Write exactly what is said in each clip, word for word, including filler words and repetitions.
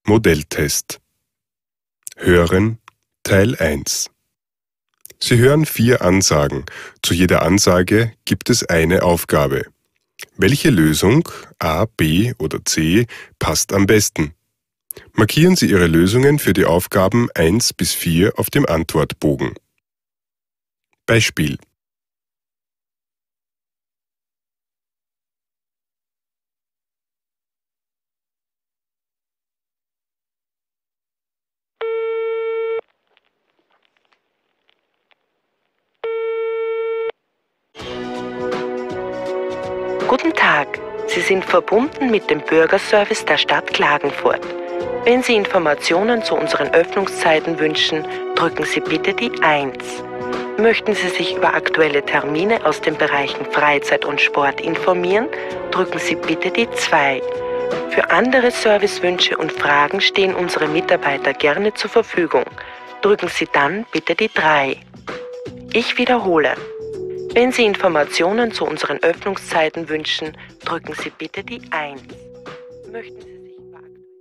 Modelltest. Hören Teil eins. Sie hören vier Ansagen. Zu jeder Ansage gibt es eine Aufgabe. Welche Lösung, A, B oder C, passt am besten? Markieren Sie Ihre Lösungen für die Aufgaben eins bis vier auf dem Antwortbogen. Beispiel: Guten Tag, Sie sind verbunden mit dem Bürgerservice der Stadt Klagenfurt. Wenn Sie Informationen zu unseren Öffnungszeiten wünschen, drücken Sie bitte die eins. Möchten Sie sich über aktuelle Termine aus den Bereichen Freizeit und Sport informieren, drücken Sie bitte die zwei. Für andere Servicewünsche und Fragen stehen unsere Mitarbeiter gerne zur Verfügung. Drücken Sie dann bitte die drei. Ich wiederhole. Wenn Sie Informationen zu unseren Öffnungszeiten wünschen, drücken Sie bitte die eins. Möchten Sie sich über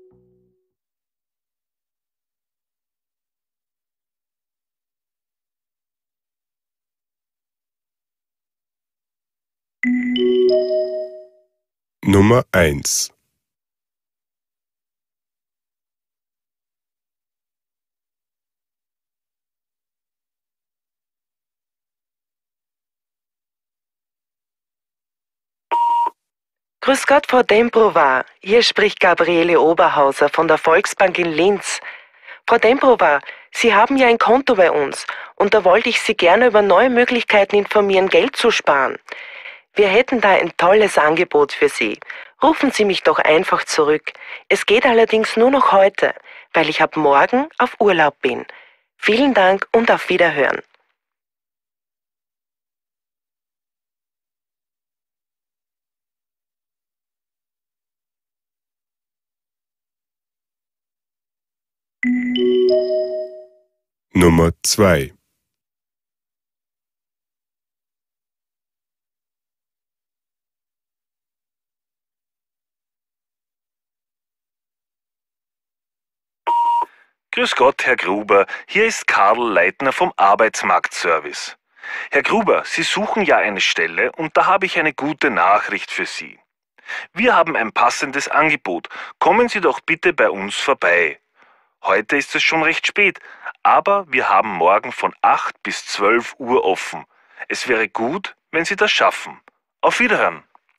Nummer eins. Grüß Gott, Frau Dembrowa. Hier spricht Gabriele Oberhauser von der Volksbank in Linz. Frau Dembrowa, Sie haben ja ein Konto bei uns und da wollte ich Sie gerne über neue Möglichkeiten informieren, Geld zu sparen. Wir hätten da ein tolles Angebot für Sie. Rufen Sie mich doch einfach zurück. Es geht allerdings nur noch heute, weil ich ab morgen auf Urlaub bin. Vielen Dank und auf Wiederhören. Nummer zwei. Grüß Gott, Herr Gruber, hier ist Karl Leitner vom Arbeitsmarktservice. Herr Gruber, Sie suchen ja eine Stelle und da habe ich eine gute Nachricht für Sie. Wir haben ein passendes Angebot. Kommen Sie doch bitte bei uns vorbei. Heute ist es schon recht spät, aber wir haben morgen von acht bis zwölf Uhr offen. Es wäre gut, wenn Sie das schaffen. Auf Wiederhören.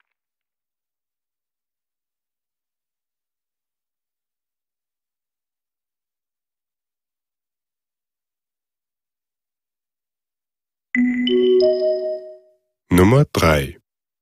Nummer drei.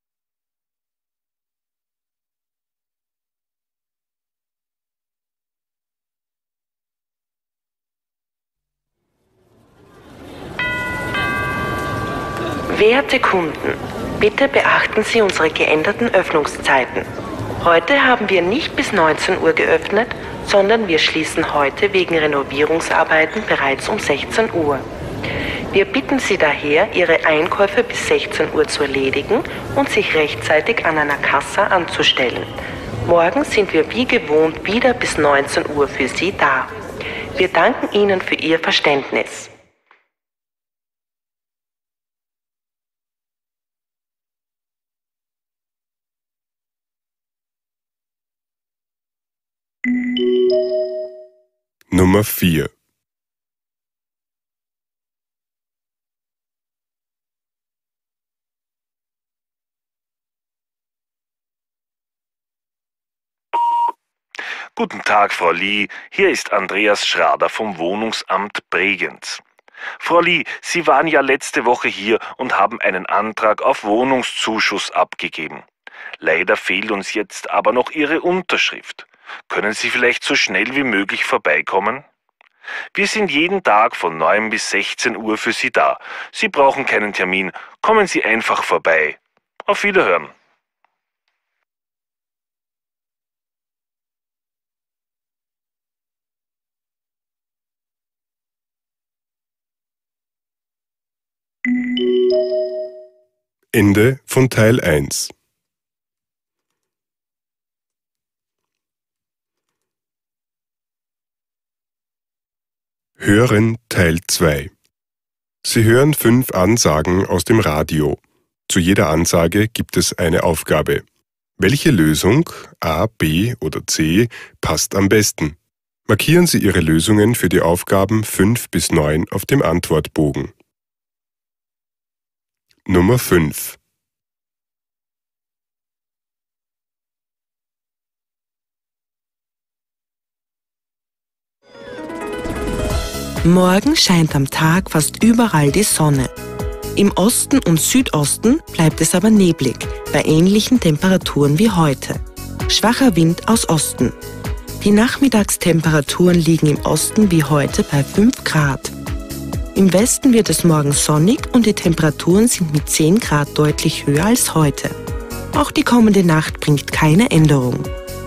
Werte Kunden, bitte beachten Sie unsere geänderten Öffnungszeiten. Heute haben wir nicht bis neunzehn Uhr geöffnet, sondern wir schließen heute wegen Renovierungsarbeiten bereits um sechzehn Uhr. Wir bitten Sie daher, Ihre Einkäufe bis sechzehn Uhr zu erledigen und sich rechtzeitig an einer Kasse anzustellen. Morgen sind wir wie gewohnt wieder bis neunzehn Uhr für Sie da. Wir danken Ihnen für Ihr Verständnis. Nummer vier. Guten Tag, Frau Lee. Hier ist Andreas Schrader vom Wohnungsamt Bregenz. Frau Lee, Sie waren ja letzte Woche hier und haben einen Antrag auf Wohnungszuschuss abgegeben. Leider fehlt uns jetzt aber noch Ihre Unterschrift. Können Sie vielleicht so schnell wie möglich vorbeikommen? Wir sind jeden Tag von neun bis sechzehn Uhr für Sie da. Sie brauchen keinen Termin. Kommen Sie einfach vorbei. Auf Wiederhören. Ende von Teil eins. Hören Teil zwei. Sie hören fünf Ansagen aus dem Radio. Zu jeder Ansage gibt es eine Aufgabe. Welche Lösung, A, B oder C, passt am besten? Markieren Sie Ihre Lösungen für die Aufgaben fünf bis neun auf dem Antwortbogen. Nummer fünf. Morgen scheint am Tag fast überall die Sonne. Im Osten und Südosten bleibt es aber neblig, bei ähnlichen Temperaturen wie heute. Schwacher Wind aus Osten. Die Nachmittagstemperaturen liegen im Osten wie heute bei fünf Grad. Im Westen wird es morgen sonnig und die Temperaturen sind mit zehn Grad deutlich höher als heute. Auch die kommende Nacht bringt keine Änderung.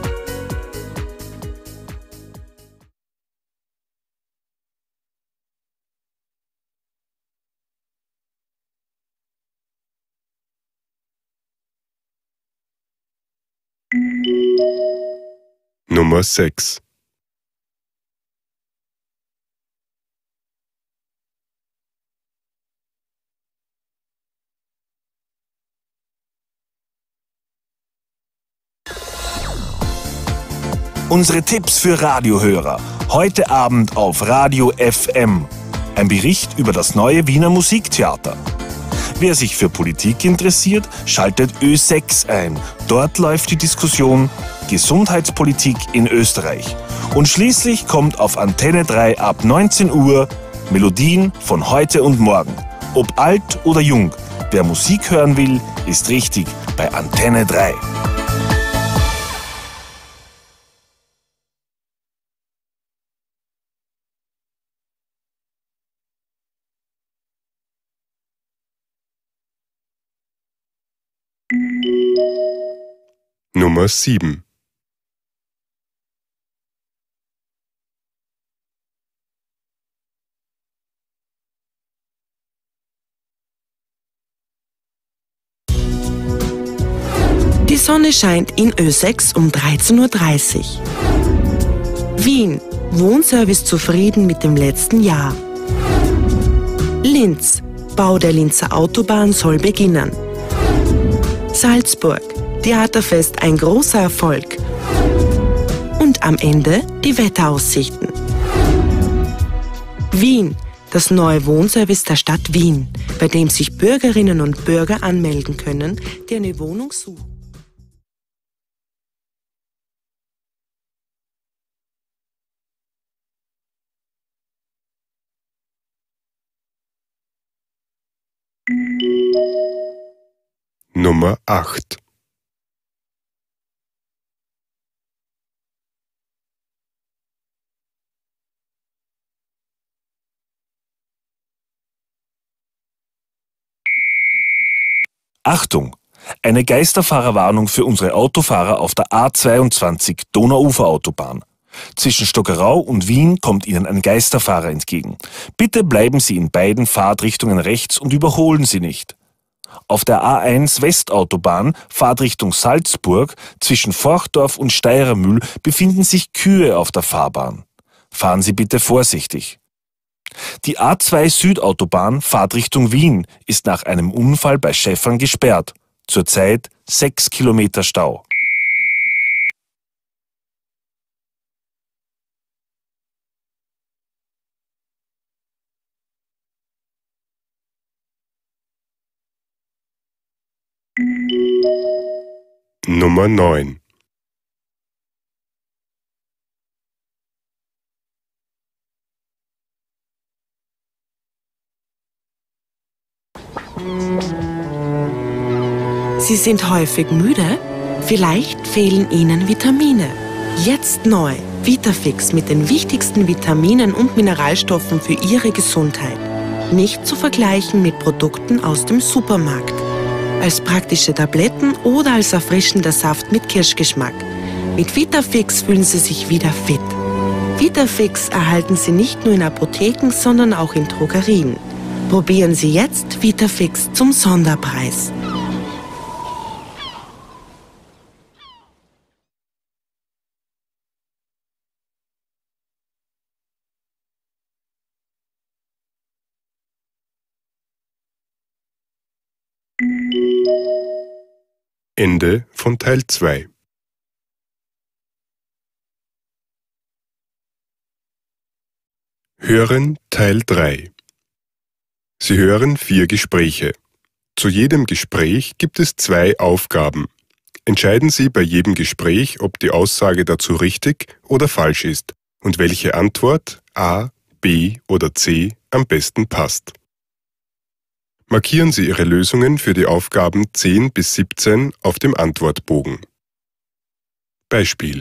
Nummer sechs. Unsere Tipps für Radiohörer. Heute Abend auf Radio F M. Ein Bericht über das neue Wiener Musiktheater. Wer sich für Politik interessiert, schaltet Ö sechs ein. Dort läuft die Diskussion Gesundheitspolitik in Österreich. Und schließlich kommt auf Antenne drei ab neunzehn Uhr Melodien von heute und morgen. Ob alt oder jung, wer Musik hören will, ist richtig bei Antenne drei. Nummer sieben. Die Sonne scheint in Ö sechs um dreizehn Uhr dreißig. Wien. Wohnservice zufrieden mit dem letzten Jahr. Linz. Bau der Linzer Autobahn soll beginnen. Salzburg. Theaterfest ein großer Erfolg. Und am Ende die Wetteraussichten. Wien. Das neue Wohnservice der Stadt Wien, bei dem sich Bürgerinnen und Bürger anmelden können, die eine Wohnung suchen. Nummer acht. Achtung! Eine Geisterfahrerwarnung für unsere Autofahrer auf der A zweiundzwanzig Donauuferautobahn. Zwischen Stockerau und Wien kommt Ihnen ein Geisterfahrer entgegen. Bitte bleiben Sie in beiden Fahrtrichtungen rechts und überholen Sie nicht. Auf der A eins Westautobahn, Fahrtrichtung Salzburg, zwischen Forchdorf und Steirermühl befinden sich Kühe auf der Fahrbahn. Fahren Sie bitte vorsichtig. Die A zwei Südautobahn, Fahrtrichtung Wien, ist nach einem Unfall bei Schäffern gesperrt. Zurzeit sechs Kilometer Stau. Nummer neun. Sie sind häufig müde? Vielleicht fehlen Ihnen Vitamine. Jetzt neu Vitafix mit den wichtigsten Vitaminen und Mineralstoffen für Ihre Gesundheit. Nicht zu vergleichen mit Produkten aus dem Supermarkt. Als praktische Tabletten oder als erfrischender Saft mit Kirschgeschmack. Mit Vitafix fühlen Sie sich wieder fit. Vitafix erhalten Sie nicht nur in Apotheken, sondern auch in Drogerien. Probieren Sie jetzt Vitafix zum Sonderpreis. Ende von Teil zwei. Hören Teil drei. Sie hören vier Gespräche. Zu jedem Gespräch gibt es zwei Aufgaben. Entscheiden Sie bei jedem Gespräch, ob die Aussage dazu richtig oder falsch ist und welche Antwort A, B oder C am besten passt. Markieren Sie Ihre Lösungen für die Aufgaben zehn bis siebzehn auf dem Antwortbogen. Beispiel: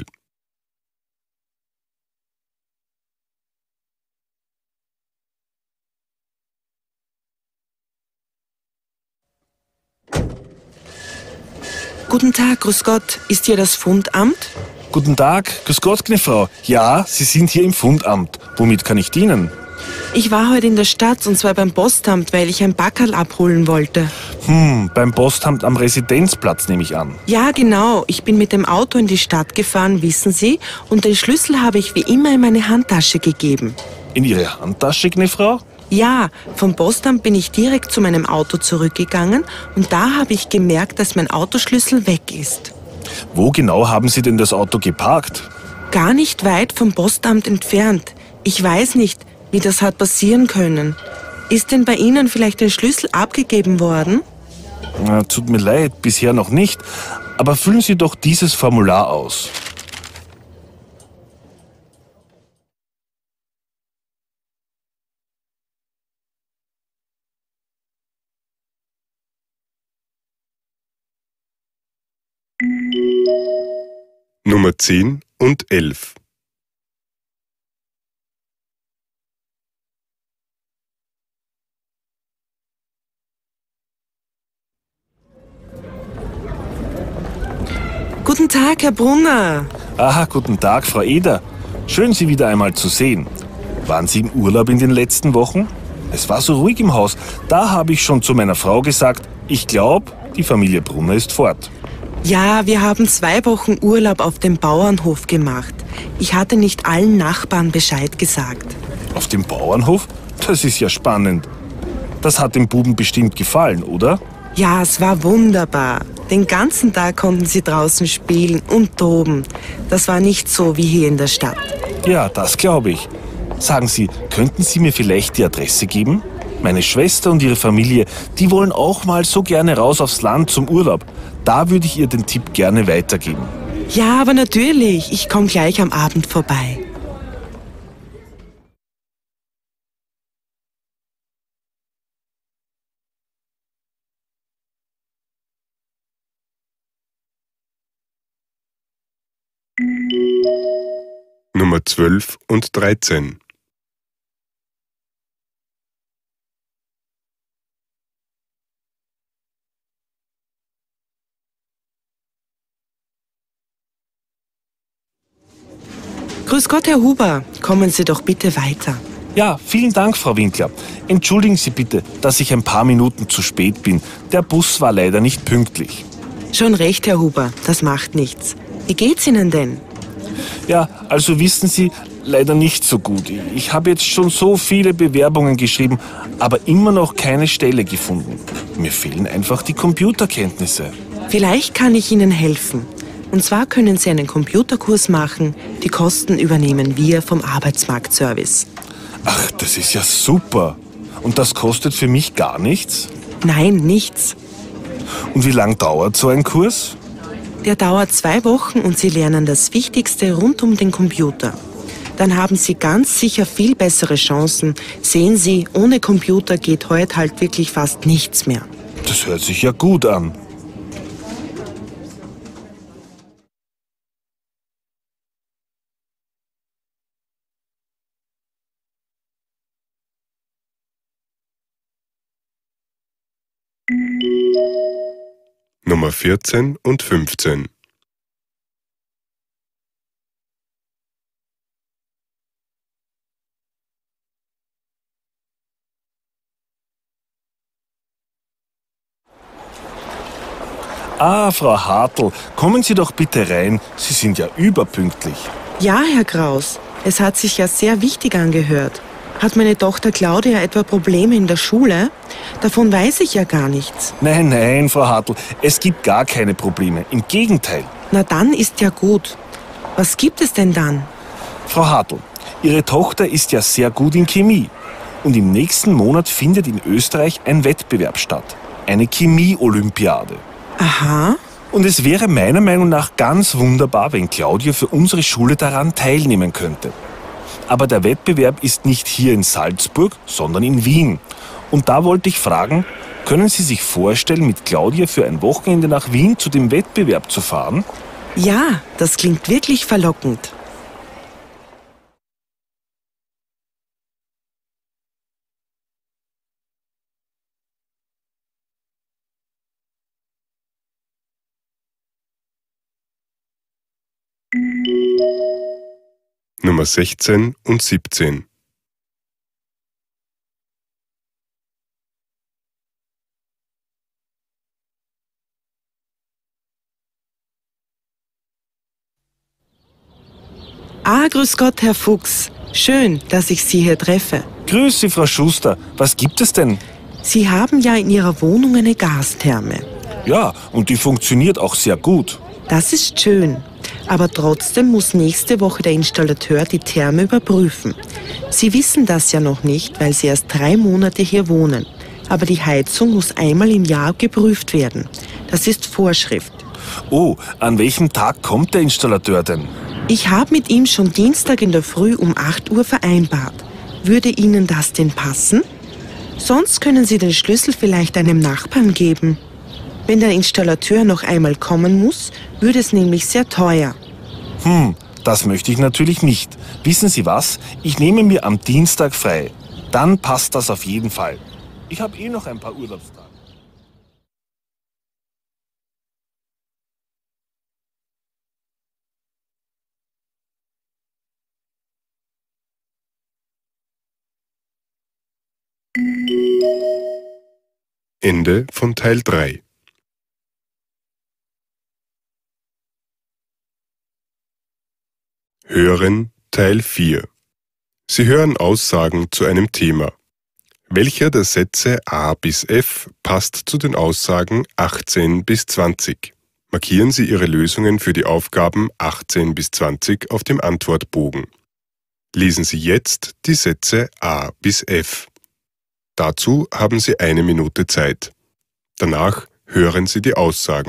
Guten Tag, grüß Gott. Ist hier das Fundamt? Guten Tag, grüß Gott, gnä Frau. Ja, Sie sind hier im Fundamt. Womit kann ich dienen? Ich war heute in der Stadt und zwar beim Postamt, weil ich ein Packerl abholen wollte. Hm, beim Postamt am Residenzplatz nehme ich an. Ja, genau. Ich bin mit dem Auto in die Stadt gefahren, wissen Sie, und den Schlüssel habe ich wie immer in meine Handtasche gegeben. In Ihre Handtasche, gnä Frau? Ja, vom Postamt bin ich direkt zu meinem Auto zurückgegangen und da habe ich gemerkt, dass mein Autoschlüssel weg ist. Wo genau haben Sie denn das Auto geparkt? Gar nicht weit vom Postamt entfernt. Ich weiß nicht, wie das hat passieren können. Ist denn bei Ihnen vielleicht ein Schlüssel abgegeben worden? Na, tut mir leid, bisher noch nicht. Aber füllen Sie doch dieses Formular aus. Nummer zehn und elf. Guten Tag, Herr Brunner. Aha, guten Tag, Frau Eder. Schön, Sie wieder einmal zu sehen. Waren Sie im Urlaub in den letzten Wochen? Es war so ruhig im Haus. Da habe ich schon zu meiner Frau gesagt, ich glaube, die Familie Brunner ist fort. Ja, wir haben zwei Wochen Urlaub auf dem Bauernhof gemacht. Ich hatte nicht allen Nachbarn Bescheid gesagt. Auf dem Bauernhof? Das ist ja spannend. Das hat dem Buben bestimmt gefallen, oder? Ja, es war wunderbar. Den ganzen Tag konnten sie draußen spielen und toben. Das war nicht so wie hier in der Stadt. Ja, das glaube ich. Sagen Sie, könnten Sie mir vielleicht die Adresse geben? Meine Schwester und ihre Familie, die wollen auch mal so gerne raus aufs Land zum Urlaub. Da würde ich ihr den Tipp gerne weitergeben. Ja, aber natürlich. Ich komme gleich am Abend vorbei. Nummer zwölf und dreizehn. Grüß Gott, Herr Huber. Kommen Sie doch bitte weiter. Ja, vielen Dank, Frau Winkler. Entschuldigen Sie bitte, dass ich ein paar Minuten zu spät bin. Der Bus war leider nicht pünktlich. Schon recht, Herr Huber. Das macht nichts. Wie geht's Ihnen denn? Ja, also wissen Sie, leider nicht so gut. Ich habe jetzt schon so viele Bewerbungen geschrieben, aber immer noch keine Stelle gefunden. Mir fehlen einfach die Computerkenntnisse. Vielleicht kann ich Ihnen helfen. Und zwar können Sie einen Computerkurs machen. Die Kosten übernehmen wir vom Arbeitsmarktservice. Ach, das ist ja super. Und das kostet für mich gar nichts? Nein, nichts. Und wie lang dauert so ein Kurs? Der dauert zwei Wochen und Sie lernen das Wichtigste rund um den Computer. Dann haben Sie ganz sicher viel bessere Chancen. Sehen Sie, ohne Computer geht heute halt wirklich fast nichts mehr. Das hört sich ja gut an. Nummer vierzehn und fünfzehn. Ah, Frau Hartl, kommen Sie doch bitte rein. Sie sind ja überpünktlich. Ja, Herr Kraus, es hat sich ja sehr wichtig angehört. Hat meine Tochter Claudia etwa Probleme in der Schule? Davon weiß ich ja gar nichts. Nein, nein, Frau Hartl, es gibt gar keine Probleme. Im Gegenteil. Na dann ist ja gut. Was gibt es denn dann? Frau Hartl, Ihre Tochter ist ja sehr gut in Chemie. Und im nächsten Monat findet in Österreich ein Wettbewerb statt. Eine Chemie-Olympiade. Aha. Und es wäre meiner Meinung nach ganz wunderbar, wenn Claudia für unsere Schule daran teilnehmen könnte. Aber der Wettbewerb ist nicht hier in Salzburg, sondern in Wien. Und da wollte ich fragen, können Sie sich vorstellen, mit Claudia für ein Wochenende nach Wien zu dem Wettbewerb zu fahren? Ja, das klingt wirklich verlockend. Nummer sechzehn und siebzehn. Ah, grüß Gott, Herr Fuchs. Schön, dass ich Sie hier treffe. Grüß Sie, Frau Schuster. Was gibt es denn? Sie haben ja in Ihrer Wohnung eine Gastherme. Ja, und die funktioniert auch sehr gut. Das ist schön. Aber trotzdem muss nächste Woche der Installateur die Therme überprüfen. Sie wissen das ja noch nicht, weil Sie erst drei Monate hier wohnen. Aber die Heizung muss einmal im Jahr geprüft werden. Das ist Vorschrift. Oh, an welchem Tag kommt der Installateur denn? Ich habe mit ihm schon Dienstag in der Früh um acht Uhr vereinbart. Würde Ihnen das denn passen? Sonst können Sie den Schlüssel vielleicht einem Nachbarn geben. Wenn der Installateur noch einmal kommen muss, würde es nämlich sehr teuer. Hm, das möchte ich natürlich nicht. Wissen Sie was? Ich nehme mir am Dienstag frei. Dann passt das auf jeden Fall. Ich habe eh noch ein paar Urlaubstage. Ende von Teil drei. Hören Teil vier. Sie hören Aussagen zu einem Thema. Welcher der Sätze A bis F passt zu den Aussagen achtzehn bis zwanzig? Markieren Sie Ihre Lösungen für die Aufgaben achtzehn bis zwanzig auf dem Antwortbogen. Lesen Sie jetzt die Sätze A bis F. Dazu haben Sie eine Minute Zeit. Danach hören Sie die Aussagen.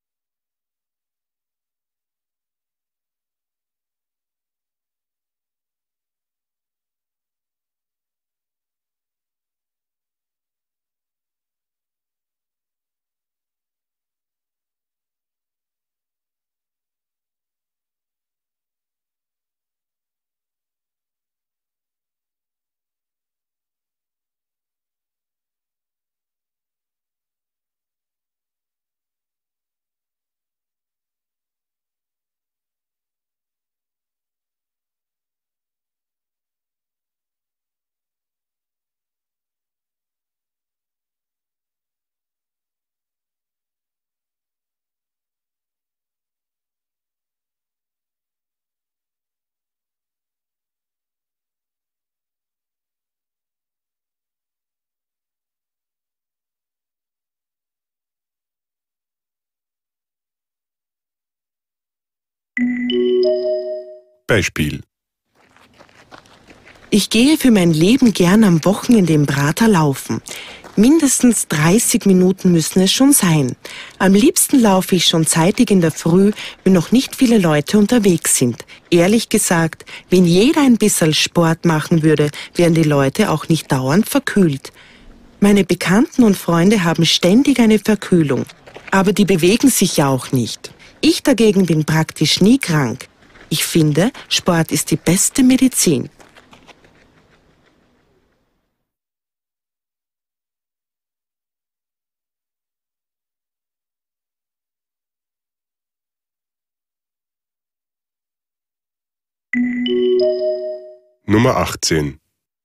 Beispiel. Ich gehe für mein Leben gern am Wochenende im Prater laufen. Mindestens dreißig Minuten müssen es schon sein. Am liebsten laufe ich schon zeitig in der Früh, wenn noch nicht viele Leute unterwegs sind. Ehrlich gesagt, wenn jeder ein bisschen Sport machen würde, wären die Leute auch nicht dauernd verkühlt. Meine Bekannten und Freunde haben ständig eine Verkühlung. Aber die bewegen sich ja auch nicht. Ich dagegen bin praktisch nie krank. Ich finde, Sport ist die beste Medizin. Nummer achtzehn.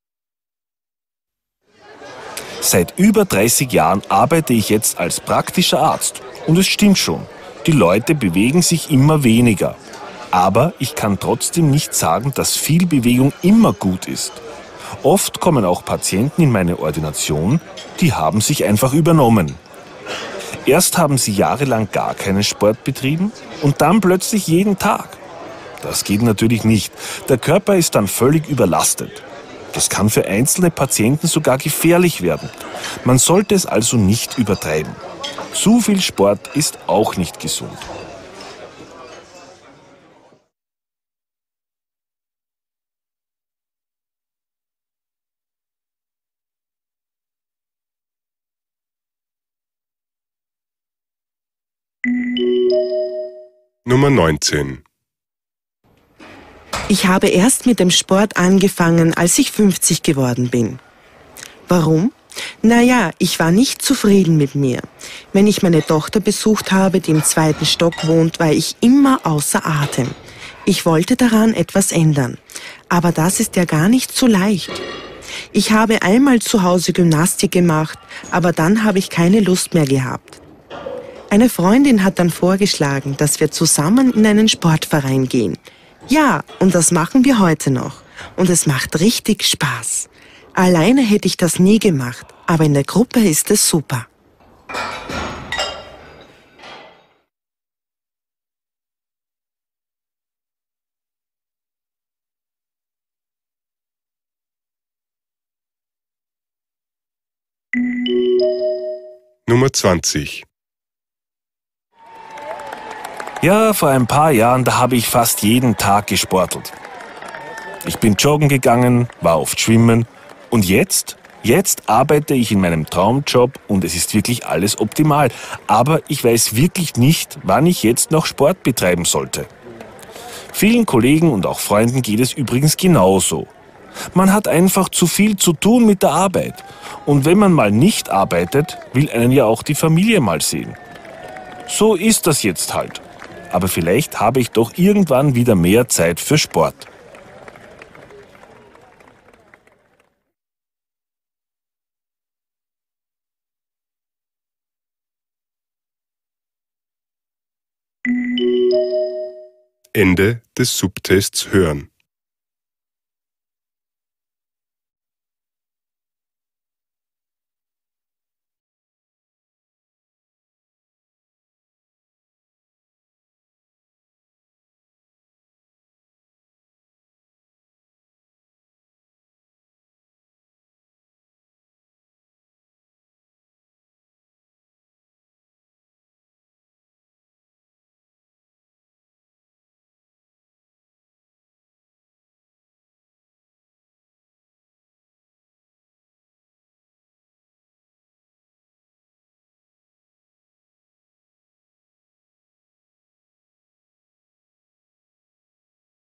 Seit über dreißig Jahren arbeite ich jetzt als praktischer Arzt. Und es stimmt schon, die Leute bewegen sich immer weniger. Aber ich kann trotzdem nicht sagen, dass viel Bewegung immer gut ist. Oft kommen auch Patienten in meine Ordination, die haben sich einfach übernommen. Erst haben sie jahrelang gar keinen Sport betrieben und dann plötzlich jeden Tag. Das geht natürlich nicht. Der Körper ist dann völlig überlastet. Das kann für einzelne Patienten sogar gefährlich werden. Man sollte es also nicht übertreiben. Zu viel Sport ist auch nicht gesund. Nummer neunzehn. Ich habe erst mit dem Sport angefangen, als ich fünfzig geworden bin. Warum? Naja, ich war nicht zufrieden mit mir. Wenn ich meine Tochter besucht habe, die im zweiten Stock wohnt, war ich immer außer Atem. Ich wollte daran etwas ändern. Aber das ist ja gar nicht so leicht. Ich habe einmal zu Hause Gymnastik gemacht, aber dann habe ich keine Lust mehr gehabt. Eine Freundin hat dann vorgeschlagen, dass wir zusammen in einen Sportverein gehen. Ja, und das machen wir heute noch. Und es macht richtig Spaß. Alleine hätte ich das nie gemacht, aber in der Gruppe ist es super. Nummer zwanzig. Ja, vor ein paar Jahren, da habe ich fast jeden Tag gesportelt. Ich bin joggen gegangen, war oft schwimmen und jetzt, jetzt arbeite ich in meinem Traumjob und es ist wirklich alles optimal. Aber ich weiß wirklich nicht, wann ich jetzt noch Sport betreiben sollte. Vielen Kollegen und auch Freunden geht es übrigens genauso. Man hat einfach zu viel zu tun mit der Arbeit. Und wenn man mal nicht arbeitet, will einen ja auch die Familie mal sehen. So ist das jetzt halt. Aber vielleicht habe ich doch irgendwann wieder mehr Zeit für Sport. Ende des Subtests hören.